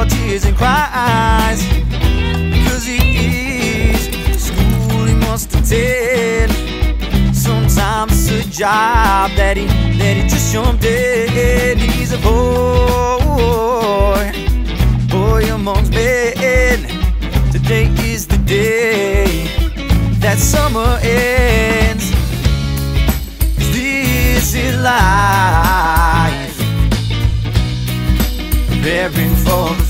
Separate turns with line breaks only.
tears and cries, because he is school he must attend. Sometimes it's a job that he just jumped in. He's a boy amongst men. Today is the day that summer ends. This is life, preparing for the